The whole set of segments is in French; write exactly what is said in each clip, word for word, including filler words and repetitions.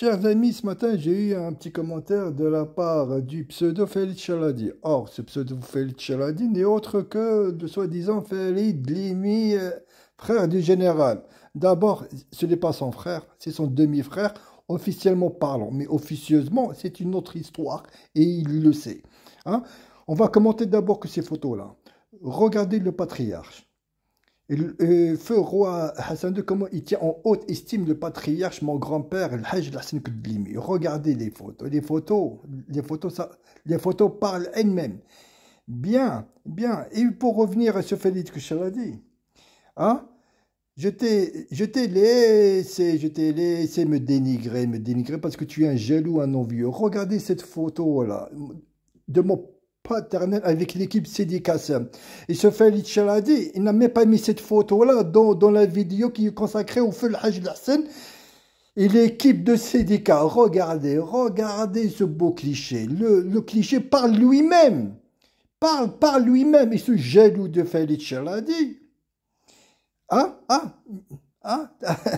Chers amis, ce matin, j'ai eu un petit commentaire de la part du pseudo Félix Chaladi. Or, ce pseudo Félix Chaladi n'est autre que de soi-disant Félix Dlimi, euh, frère du général. D'abord, ce n'est pas son frère, c'est son demi-frère, officiellement parlant. Mais officieusement, c'est une autre histoire et il le sait. Hein. On va commenter d'abord que ces photos-là. Regardez le patriarche. Et le et feu roi Hassan deux, comment il tient en haute estime le patriarche, mon grand-père, el Hajj Hassan Kdlimi. Regardez les photos. Les photos, les photos, ça, les photos parlent elles-mêmes. Bien, bien. Et pour revenir à ce Félix Chaladi, hein, je t'ai, je t'ai laissé, je t'ai laissé me dénigrer, me dénigrer parce que tu es un jaloux, un envieux. Regardez cette photo-là de mon paternel avec l'équipe Sidi Kassem. Et ce Félix Chaladi, il n'a même pas mis cette photo-là dans, dans la vidéo qui est consacrée au feu Hajj Hassan et l'équipe de Sidi Ka. Regardez, regardez ce beau cliché. Le, le cliché parle lui-même. Parle, parle lui-même. Et ce jaloux de Félix Chaladi. Hein? Hein? Hein?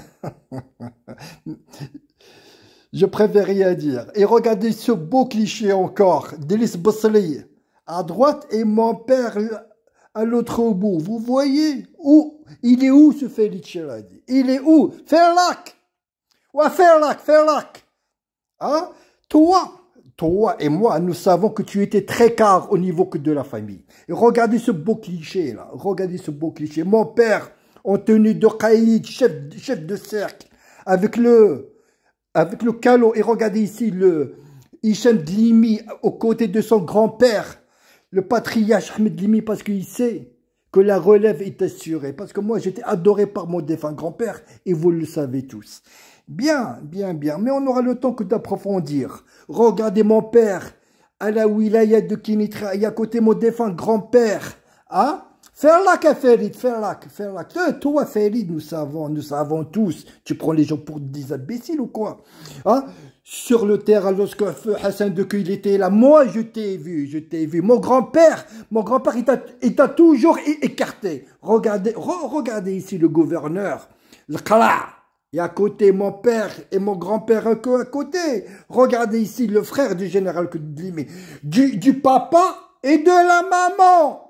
Je préfère rien dire. Et regardez ce beau cliché encore. Delis Bossli à droite et mon père à l'autre bout. Vous voyez où? Il est où ce Félix Chaladi? Il est où? Ferlac! Ouais, Ferlac, Ferlac! Hein? Toi, toi et moi, nous savons que tu étais très car au niveau que de la famille. Et regardez ce beau cliché là. Regardez ce beau cliché. Mon père en tenue de caïd, chef, chef de cercle, avec le, avec le calot. Et regardez ici le Hicham Dlimi aux côtés de son grand-père. Le patriarche Ahmed Dlimi, parce qu'il sait que la relève est assurée. Parce que moi, j'étais adoré par mon défunt grand-père, et vous le savez tous. Bien, bien, bien. Mais on aura le temps que d'approfondir. Regardez mon père à la wilaya de Kinitra, et à côté mon défunt grand-père. Hein? Ferlac à Farid, Ferlac, Ferlac. Toi, Farid, nous savons, nous savons tous. Tu prends les gens pour des imbéciles ou quoi? Hein? Sur le terrain, lorsque Hassan deux, il était là, moi je t'ai vu, je t'ai vu. Mon grand-père, mon grand-père, il t'a toujours écarté. Regardez, re, regardez ici le gouverneur, le Kala. Et à côté, mon père et mon grand-père à côté. Regardez ici le frère du général Kdlimi, du, du papa et de la maman.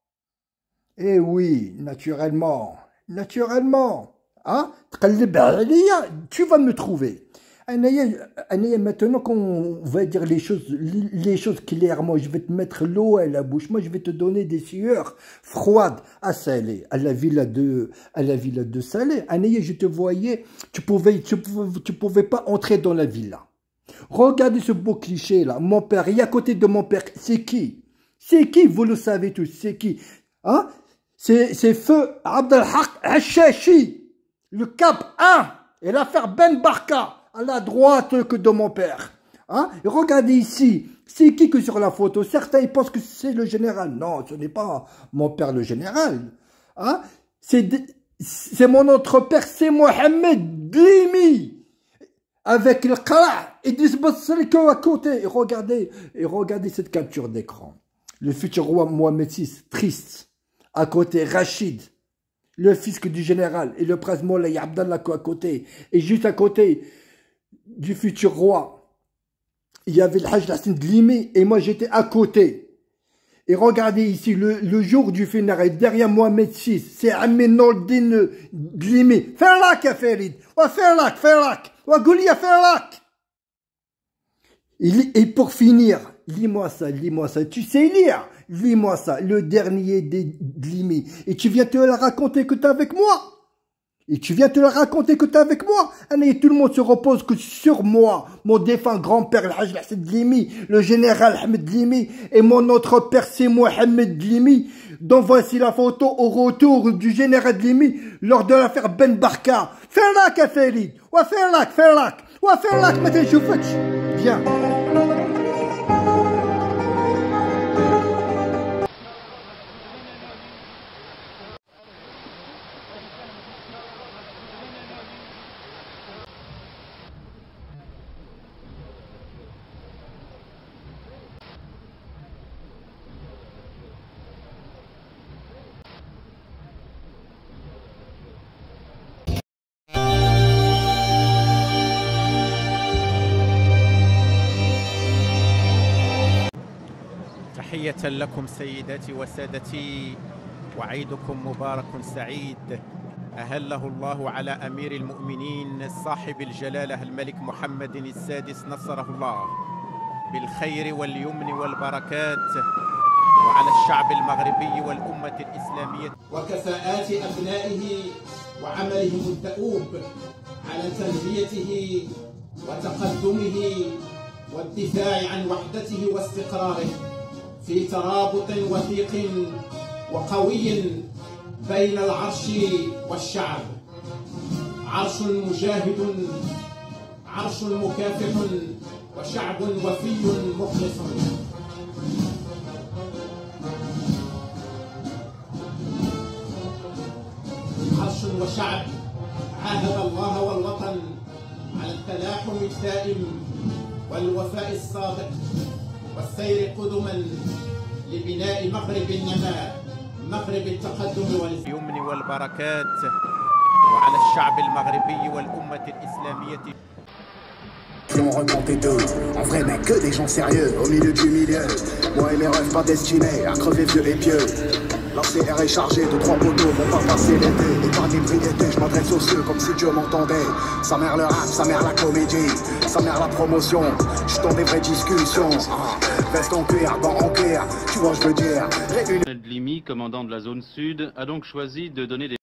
Eh oui, naturellement, naturellement. Hein? Tu vas me trouver. Maintenant qu'on va dire les choses, les choses clairement, je vais te mettre l'eau à la bouche. Moi, je vais te donner des sueurs froides à Salé, à la villa de, à la villa de Salé. Je te voyais, tu pouvais, tu pouvais, tu pouvais pas entrer dans la villa. Regardez ce beau cliché là. Mon père, et à côté de mon père, c'est qui? C'est qui? Vous le savez tous, c'est qui? Hein? C'est feu Abdelhak Hachachi, le cap un, et l'affaire Ben Barka, à la droite que de mon père. Hein? Et regardez ici, c'est qui que sur la photo? Certains ils pensent que c'est le général. Non, ce n'est pas mon père le général. Hein? C'est mon autre père, c'est Mohamed Dlimi, avec le Qara et Disbassaliko à côté. Et regardez, et regardez cette capture d'écran. Le futur roi Mohamed six, triste. À côté, Rachid, le fils du général, et le prince Moulay Abdallah à côté. Et juste à côté du futur roi, il y avait le Hajj Hassan Dlimi, et moi j'étais à côté. Et regardez ici, le, le jour du funérail, derrière Mohamed six, c'est Amin Nordin Dlimi. Ferlac à Farid, wa Ferlac, Ferlac, wa Goulia Ferlac. Et pour finir, lis-moi ça, lis-moi ça. Tu sais lire? Lis-moi ça, le dernier des Dlimi. Et tu viens te la raconter que t'es avec moi. Et tu viens te la raconter que t'es avec moi. Et tout le monde se repose que sur moi, mon défunt grand-père, le Hajj Hassan Dlimi, le général Ahmed Dlimi, et mon autre père, c'est Mohamed Dlimi, dont voici la photo au retour du général Dlimi lors de l'affaire Ben Barka. Ferlac à Farid, wa Ferlac, Ferlac, wa Ferlac, ma تشوفكش. Bien. تحية لكم سيداتي وسادتي، وعيدكم مبارك سعيد. أهله الله على أمير المؤمنين صاحب الجلالة الملك محمد السادس نصره الله بالخير واليمن والبركات، وعلى الشعب المغربي والأمة الإسلامية وكفاءات أبنائه وعملهم الدؤوب على تنميته وتقدمه والدفاع عن وحدته واستقراره في ترابط وثيق وقوي بين العرش والشعب. عرش مجاهد، عرش مكافح، وشعب وفي مخلص. عرش وشعب عاهد الله والوطن على التلاحم الدائم والوفاء الصادق والسير قدما لبناء مغرب النماء، مغرب التقدم واليمن والبركات، وعلى الشعب المغربي والأمة الإسلامية. On remontait d'eux, en vrai mec que des gens sérieux, au milieu du milieu, moi et mes rêves pas destinés à crever vieux et pieux. La C R est chargée de trois poteaux, vont pas passer l'été, et par d'ébriété, je m'adresse aux cieux comme si Dieu m'entendait. Sa mère le rap, sa mère la comédie, sa mère la promotion, je suis dans des vraies discussions, ah, veste en cuir, gants en cuir, tu vois je veux dire. Réunion. Limi, commandant de la zone sud, a donc choisi de donner des